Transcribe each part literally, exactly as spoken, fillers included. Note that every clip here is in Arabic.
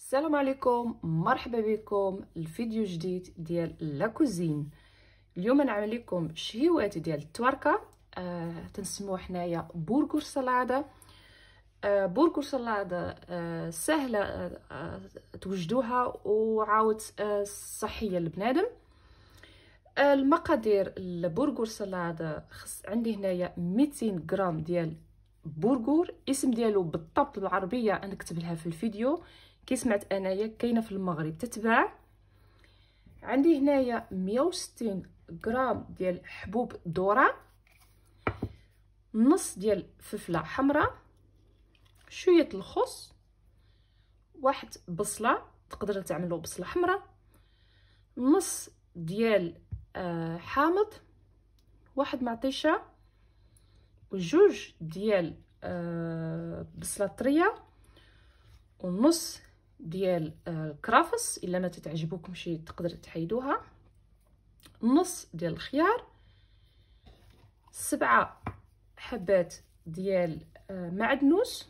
السلام عليكم، مرحبا بكم الفيديو جديد ديال لا كوزين. اليوم نعمل لكم شهيوات ديال التوركه، آه تنسموه حنايا برغر سلاده. آه برغر سلاده آه سهله آه توجدوها وعاود آه صحيه للبنادم. آه المقادير البرغر سلاده، خص عندي هنايا مئتين غرام ديال برغر، اسم ديالو بالضبط بالعربيه نكتب لها في الفيديو كي سمعت انايا كاينه في المغرب تتباع. عندي هنايا مية وستين غرام ديال حبوب ذره، نص ديال فلفله حمراء، شويه الخس، واحد بصله تقدروا تعملوا بصله حمراء، نص ديال آه حامض، واحد معطيشه، وجوج ديال آه بصله طريه، ونص ديال الكرافس الا ما تتعجبوكمش تقدر تحيدوها، نص ديال الخيار، سبعة حبات ديال معدنوس،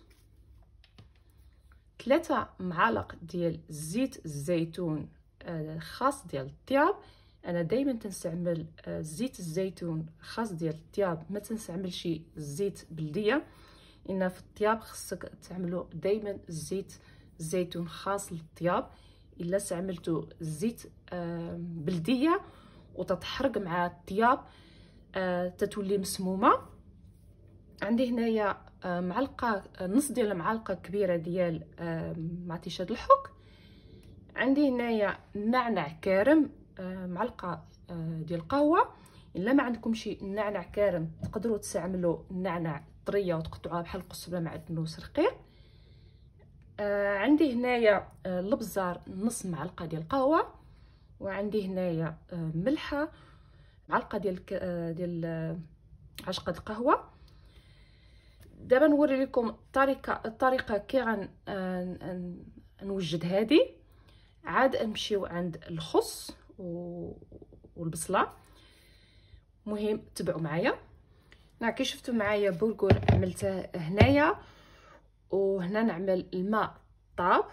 ثلاثة معالق ديال زيت الزيتون خاص ديال الطياب. انا دائما تنستعمل زيت الزيتون خاص ديال الطياب، ما تنستعملش زيت بلديه، ان في الطياب خصك تعملوا دائما زيت الزيتون خاص للطياب. الا استعملتوا زيت بلديه وتتحرق مع الطياب تتولي مسمومه. عندي هنايا معلقه نص ديال معلقه كبيره ديال معطيشه الحك. عندي هنايا نعناع كارم معلقه ديال القهوه. الا ما عندكمش النعناع كارم تقدروا تستعملوا النعناع طريه وتقطعوها بحال القصبه مع الدنوس رقيق. آه عندي هنايا آه الابزار نص معلقه ديال القهوه، وعندي هنايا آه ملحه معلقه ديال آه ديال آه عشقه القهوه. دابا نوري لكم الطريقه الطريقه كي غن آه نوجد هذه. عاد نمشيو عند الخس والبصله. مهم تبعوا معايا. هنا كي شفتوا معايا برغر عملته هنايا، وهنا نعمل الماء طاب.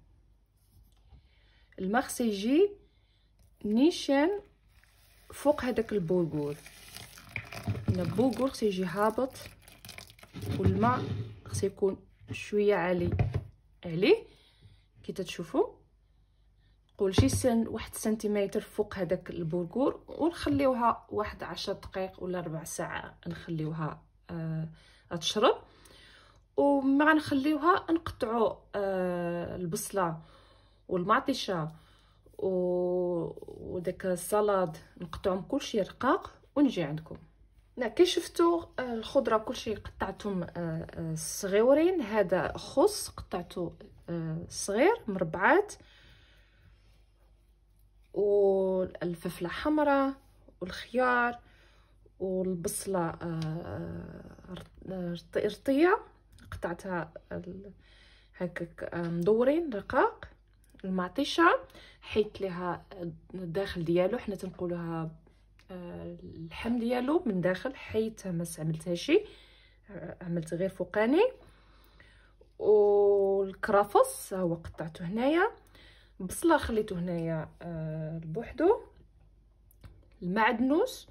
الماء خصو يجي نيشان فوق هذاك البرغر، البرغر خصو يجي هابط والماء خصو يكون شويه عالي عليه كي تتشوفوا. قول شي سن واحد سنتيمتر فوق هذاك البرغر، ونخليوها واحد عشر دقائق ولا ربع ساعه نخليوها آه تشرب. ومع نخليوها نقطعوا آه البصله والمعطيشه وداك السلطه نقطعهم كلشي رقاق ونجي عندكم. لا كي شفتوا الخضره كلشي قطعتهم آه صغيورين. هذا خص قطعته آه صغير مربعات، والفلفله حمراء والخيار والبصله رطيه قطعتها هكاك مدورين رقاق. المعطيشه حيت ليها الداخل ديالو، حنا تنقولوها اللحم ديالو من داخل، حيتها ما استعملتهاش، عملت غير فوقاني. والكرافس هو قطعته هنايا، بصله خليته هنايا آه بوحدو، المعدنوس.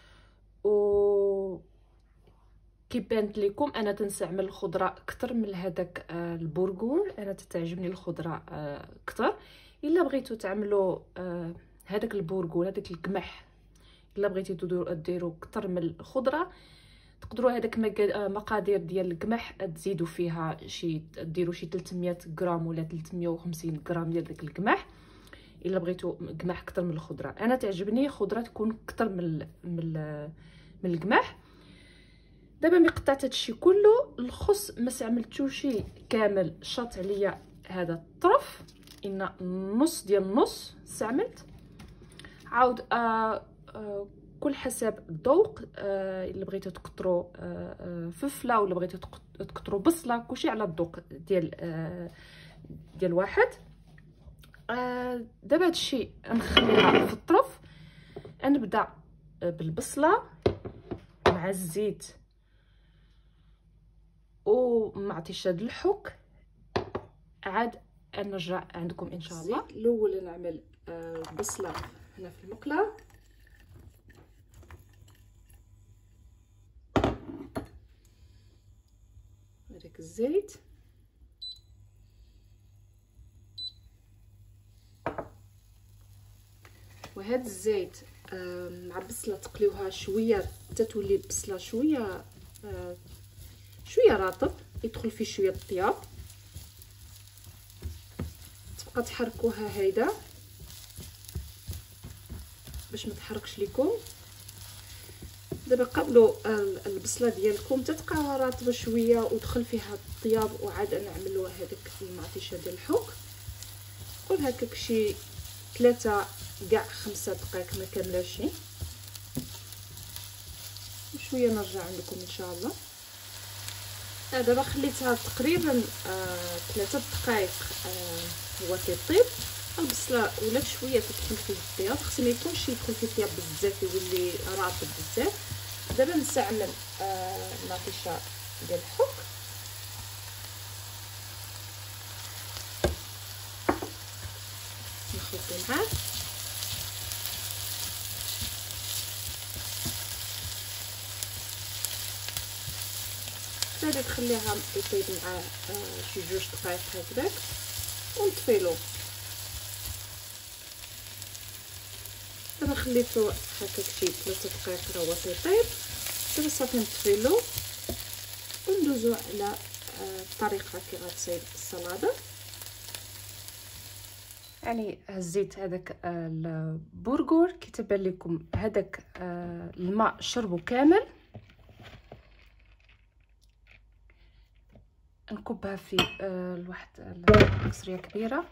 و كي بانت لكم انا تنستعمل الخضره اكثر من هذاك آه البرغر، انا تتعجبني الخضره آه اكثر. الا بغيتو تعملوا آه هذاك البرغر هذاك القمح، الا بغيتي ديروا اكثر من الخضره تقدروا هذاك مقادير ديال القمح تزيدوا فيها شي، ديروا شي ثلاثمية غرام ولا ثلاثمية وخمسين غرام ديال داك القمح. الا بغيتوا قمح اكثر من الخضره، انا تعجبني خضره تكون اكثر من من من القمح. دابا ملي قطعت هادشي كله، الخص ما استعملتوش كامل، شاط عليا هذا الطرف، ان نص ديال النص استعملت. عاود آه آه كل حسب الذوق، آه الا بغيتو تكثروا آه آه فلفله ولا بغيتو تكثروا بصله، كلشي على الذوق ديال آه ديال واحد. آه دابا هادشي نخليها في الطرف. نبدا بالبصله مع الزيت ومعطيشه د الحك، عاد نرجع عندكم ان شاء الله. الاول نعمل البصله هنا في المقله، هذاك الزيت، وهذا الزيت مع البصله تقليوها شويه حتى تولي البصله شويه شويه رطب، يدخل فيه شويه الطياب، تبقى تحركوها هيدا باش ما تحرقش لكم. دابا قبلوا البصله ديالكم تتبقى رطبه شويه ودخل فيها الطياب، وعاد نعملوا هذاك المعطيشه ديال الحك. قول هكاك شي ثلاثة كاع خمسة دقائق ما كاملاش، وشويه نرجع عندكم ان شاء الله. دابا خليتها تقريبا آه ثلاثة دقائق آه هو كيطيب. البصله ولات شويه تدخل فيه الطياب، خصو ما يكونش يدخل فيه الطياب بزاف يولي رطب بزاف. دابا نستعمل آه المطيشه ديال الحك، نخلطو معاه. غادي تخليها يطيب معاه آه شي جوج دقائق هكذاك ونطفيلو. دابا خليتو هكاك شي ثلاثة دقائق راه هو تيطيب. دابا صافي نطفيلو وندوزو على آه الطريقه كي غتصايب السلطه. يعني هزيت هذاك البرغر كيتبان لكم هذاك الماء شربو كامل. نكبها في الواحد القصريه كبيره،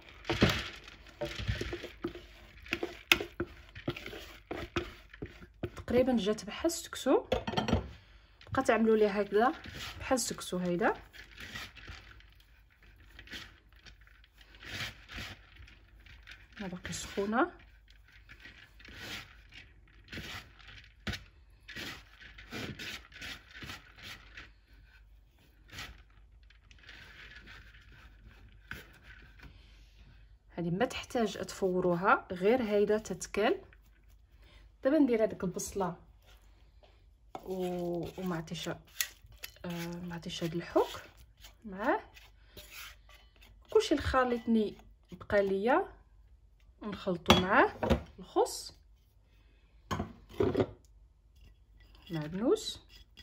تقريبا جات بحال السكسو. بقى تعملوا ليه هكذا بحال السكسو هيدا. باقي سخونه. هذه ما تحتاج تفوروها، غير هيدا تتكل. دابا ندير هذيك البصله ومعطيشه آه معطيشه د الحك معاه. كلشي الخليطني بقى ليا نخلطو معاه الخص معدنوس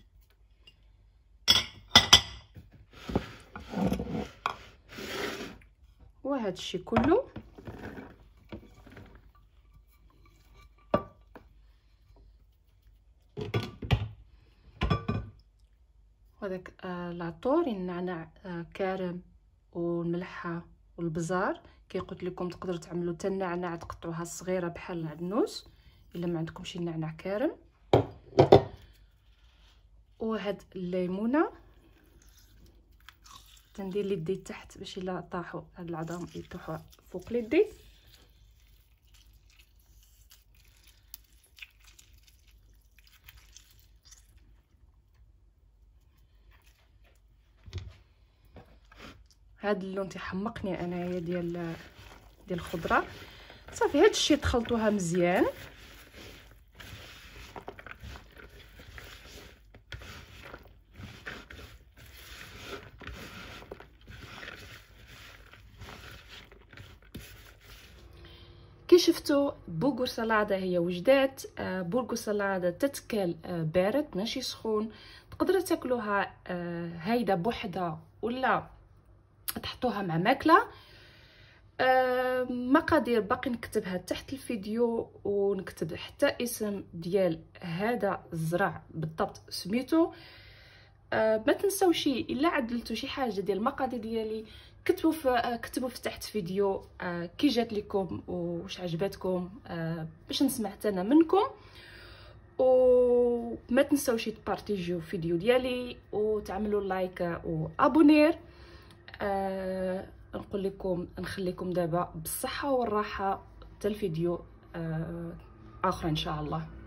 وهذا الشيء كله. وهذاك آه العطور، النعناع آه كارم والملحه والبزار. كي قلت لكم تقدروا تعملوا حتى النعناع تقطعوها صغيره بحال العدنوس الا ما عندكمش النعناع كارم. وهاد الليمونه تندير ليدي تحت باش الا طاحوا هاد العظام يطيحوا فوق ليدي. هاد اللون تيحمقني انايا ديال ديال الخضره. صافي هاد الشيء تخلطوها مزيان. كي شفتوا برغر سلطه هي وجدات. آه برغر سلطه تتكل آه بارد ماشي سخون. تقدروا تاكلوها آه هيدا بوحدها ولا تحطوها مع ماكله. آه مقادير باقي نكتبها تحت الفيديو، ونكتب حتى اسم ديال هذا الزرع بالضبط سميتو. آه ما تنساوش الا عدلتوا شي حاجه ديال المقادير ديالي كتبوا في آه كتبوا في تحت فيديو آه كي جات لكم واش عجباتكم آه باش نسمع حتى انا منكم. وما تنساوش تبارطيجيو الفيديو ديالي وتعملوا لايك وابونير. آه نقول لكم نخليكم دابا بالصحه والراحه حتى الفيديو آه اخر ان شاء الله.